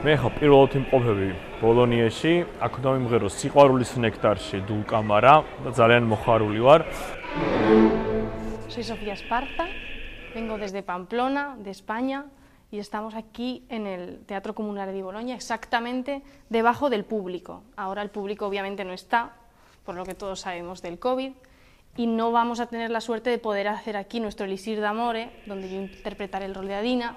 მე ხო პირველად იმყოფები ბოლონიაში, აქ დავიმღერო სიყვარულის ნექტარში დულკამარა და ძალიან მოხარული ვარ. Soy Sofía Esparza, vengo desde Pamplona, de España, y estamos aquí en el Teatro Comunale di Bologna, exactamente debajo del público. Ahora el público obviamente no está, por lo que todos sabemos del COVID, y no vamos a tener la suerte de poder hacer aquí nuestro Elisir d'Amore, donde yo interpretaré el rol de Adina.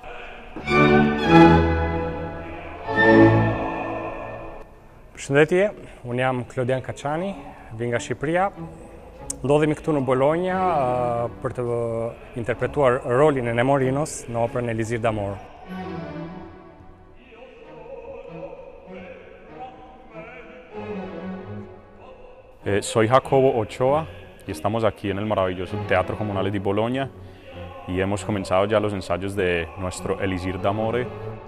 Përshëndetje, unë jam Klodian Kaçani, vi nga Shqipëria. Ndodhemi këtu në Bologna për të interpretuar rolin e Nemorinos në operën Elisir d'Amore. Soy Jacobo Ochoa y estamos aquí en el maravilloso Teatro Comunale di Bologna y hemos comenzado ya los ensayos de nuestro Elisir d'Amore.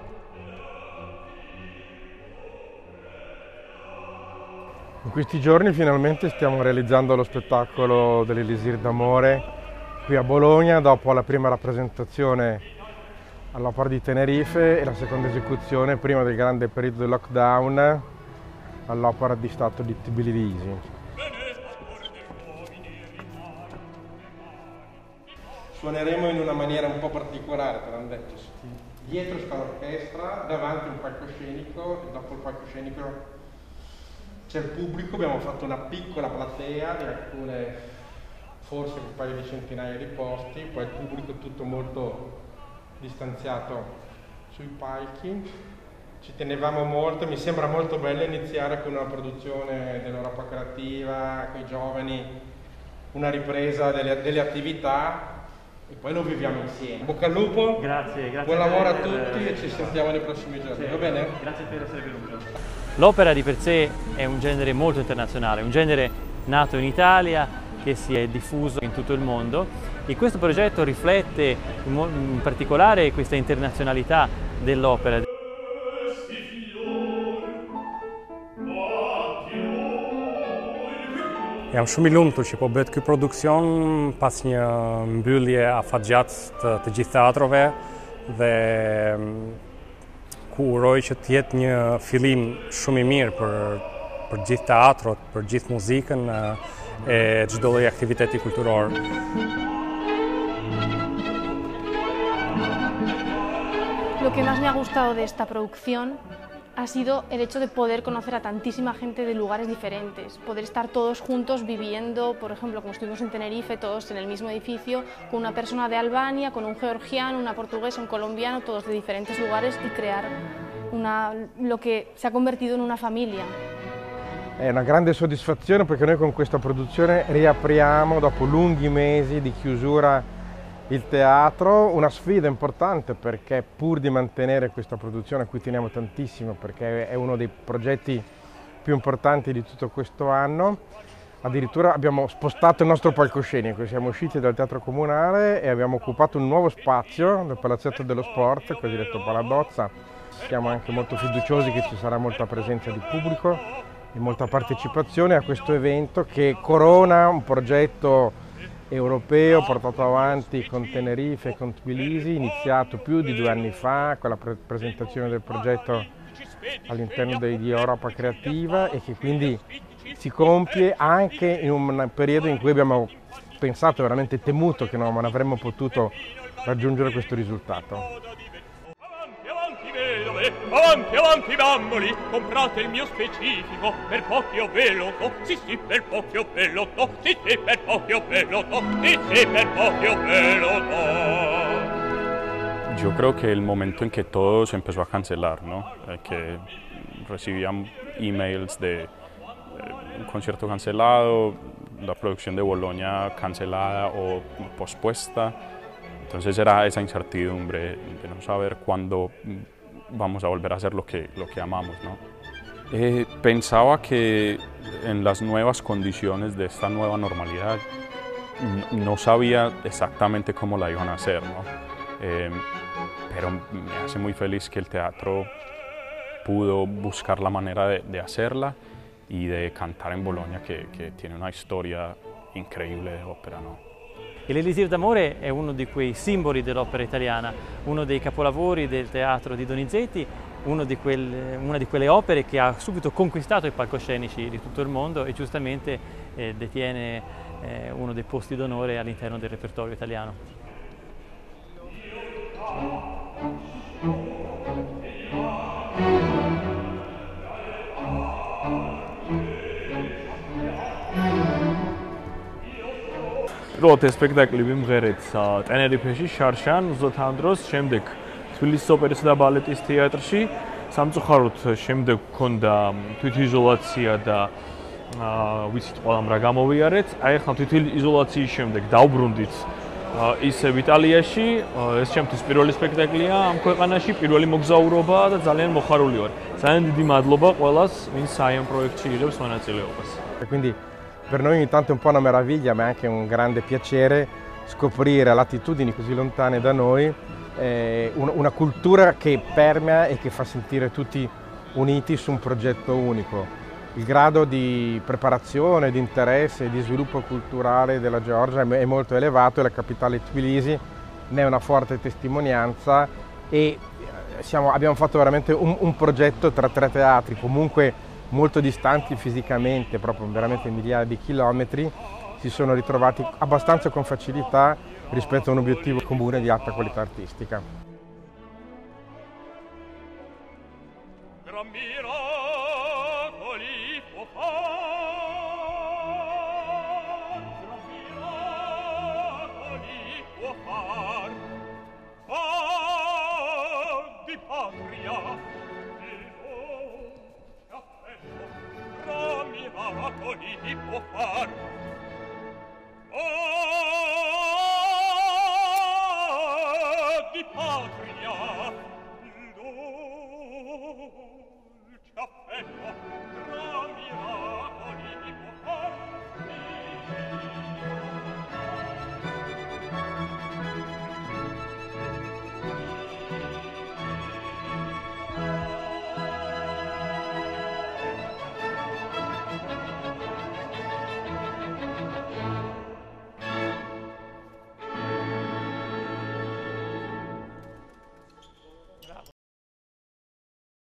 In questi giorni finalmente stiamo realizzando lo spettacolo dell'Elisir d'Amore qui a Bologna dopo la prima rappresentazione all'Opera di Tenerife e la seconda esecuzione prima del grande periodo del lockdown all'Opera di Stato di Tbilisi. Suoneremo in una maniera un po' particolare, te l'hanno detto. Dietro sta l'orchestra, davanti un palcoscenico e dopo il palcoscenico c'è il pubblico. Abbiamo fatto una piccola platea di alcune, forse un paio di centinaia di posti, poi il pubblico tutto molto distanziato sui palchi. Ci tenevamo molto, mi sembra molto bello iniziare con una produzione dell'Europa Creativa, con i giovani, una ripresa delle attività e poi lo viviamo insieme. Bocca al lupo, grazie buon lavoro a tutti e ci sentiamo nei prossimi giorni, va bene? Grazie per essere venuto. L'opera di per sé è un genere molto internazionale, un genere nato in Italia che si è diffuso in tutto il mondo e questo progetto riflette in particolare questa internazionalità dell'opera. Jam shumë i lumtur që po bëhet ky produksion pas një mbyllje afatgjatë të gjithë teatrove dhe ku uroj që të jetë një fillim shumë i mirë për gjithë teatrot, për gjithë muzikën e çdo lloj aktiviteti kulturor. Lo que más me ha gustado de esta producción ha sido el hecho de poder conocer a tantísima gente de lugares diferentes, poder estar todos juntos viviendo, por ejemplo, como estuvimos en Tenerife, todos en el mismo edificio, con una persona de Albania, con un georgiano, una portuguesa, un colombiano, todos de diferentes lugares y crear lo que se ha convertido en una familia. È una grande soddisfazione perché noi con questa produzione riapriamo dopo lunghi mesi di chiusura il teatro, una sfida importante perché pur di mantenere questa produzione a cui teniamo tantissimo perché è uno dei progetti più importanti di tutto questo anno, addirittura abbiamo spostato il nostro palcoscenico, siamo usciti dal Teatro Comunale e abbiamo occupato un nuovo spazio nel Palazzetto dello Sport, cosiddetto Paladozza. Siamo anche molto fiduciosi che ci sarà molta presenza di pubblico e molta partecipazione a questo evento che corona un progetto europeo portato avanti con Tenerife e con Tbilisi, iniziato più di 2 anni fa con la presentazione del progetto all'interno di Europa Creativa e che quindi si compie anche in un periodo in cui abbiamo pensato, veramente temuto che non avremmo potuto raggiungere questo risultato. Avanti, avanti bamboli, comprate il mio specifico, per pochi ho veloto, sì sì per pochi ho veloto, sì sì per pochi ho veloto, sì sì per pochi ho veloto. Yo creo que el momento en que todo se empezó a cancelar, ¿no? Que recibían emails de un concierto cancelado, la producción de Bologna cancelada o pospuesta, entonces era esa incertidumbre de no saber cuándo vamos a volver a hacer lo que amamos, ¿no? Pensaba que en las nuevas condiciones de esta nueva normalidad no sabía exactamente cómo la iban a hacer, ¿no? Pero me hace muy feliz que el teatro pudo buscar la manera de hacerla y de cantar en Bologna, que tiene una historia increíble de ópera, ¿no? L'Elisir d'Amore è uno di quei simboli dell'opera italiana, uno dei capolavori del teatro di Donizetti una di quelle opere che ha subito conquistato i palcoscenici di tutto il mondo e giustamente detiene uno dei posti d'onore all'interno del repertorio italiano. პირველად ეს სპექტაკლი ვიმღერეთ ტენერიფეში, შარშან, ზუსტად ამ დროს, შემდეგ თბილისის ოპერისა და ბალეტის თეატრში. სამწუხაროდ შემდეგ გქონდა თვითიზოლაცია და ვიცით ყველამ რა გამოვიარეთ. აი ახლა თვითიზოლაციის შემდეგ დავბრუნდით ისევ იტალიაში. ეს ჩემთვის პირველი სპექტაკლია ამ ქვეყანაში, პირველი მოგზაურობა და ძალიან მოხარული ვარ. ძალიან დიდი მადლობა ყველას, ვინც აი ამ პროექტში იღებს მონაწილეობას. Quindi per noi ogni tanto è un po' una meraviglia, ma è anche un grande piacere scoprire a latitudini così lontane da noi una cultura che permea e che fa sentire tutti uniti su un progetto unico. Il grado di preparazione, di interesse e di sviluppo culturale della Georgia è molto elevato e la capitale Tbilisi ne è una forte testimonianza e abbiamo fatto veramente un progetto tra 3 teatri, comunque molto distanti fisicamente, proprio veramente migliaia di chilometri, si sono ritrovati abbastanza con facilità rispetto a un obiettivo comune di alta qualità artistica. Miracoli può far. Di patria